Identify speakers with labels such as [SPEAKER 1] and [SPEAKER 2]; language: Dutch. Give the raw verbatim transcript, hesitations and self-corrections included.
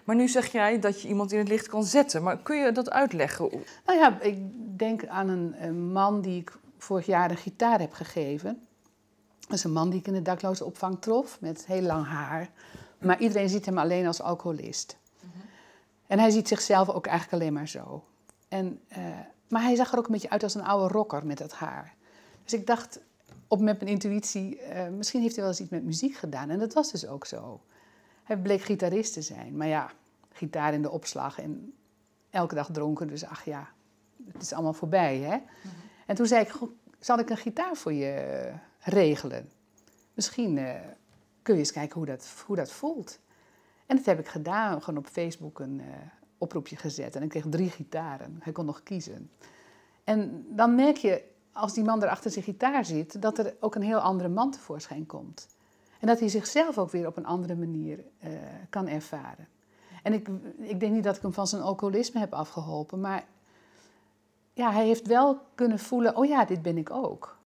[SPEAKER 1] Maar nu zeg jij dat je iemand in het licht kan zetten. Maar kun je dat uitleggen?
[SPEAKER 2] Nou ja, ik denk aan een, een man die ik vorig jaar een gitaar heb gegeven. Dat is een man die ik in de daklozenopvang trof, met heel lang haar. Maar iedereen ziet hem alleen als alcoholist. Mm-hmm. En hij ziet zichzelf ook eigenlijk alleen maar zo. En, uh, maar hij zag er ook een beetje uit als een oude rocker met dat haar. Dus ik dacht, op met mijn intuïtie, uh, misschien heeft hij wel eens iets met muziek gedaan. En dat was dus ook zo. Hij bleek gitarist te zijn. Maar ja, gitaar in de opslag en elke dag dronken. Dus ach ja, het is allemaal voorbij, hè. Mm-hmm. En toen zei ik, goh, zal ik een gitaar voor je uh, regelen? Misschien uh, kun je eens kijken hoe dat, hoe dat voelt. En dat heb ik gedaan, gewoon op Facebook een uh, oproepje gezet. En ik kreeg drie gitaren. Hij kon nog kiezen. En dan merk je, als die man er achter zijn gitaar zit, dat er ook een heel andere man tevoorschijn komt. En dat hij zichzelf ook weer op een andere manier uh, kan ervaren. En ik, ik denk niet dat ik hem van zijn alcoholisme heb afgeholpen, maar ja, hij heeft wel kunnen voelen, oh ja, dit ben ik ook.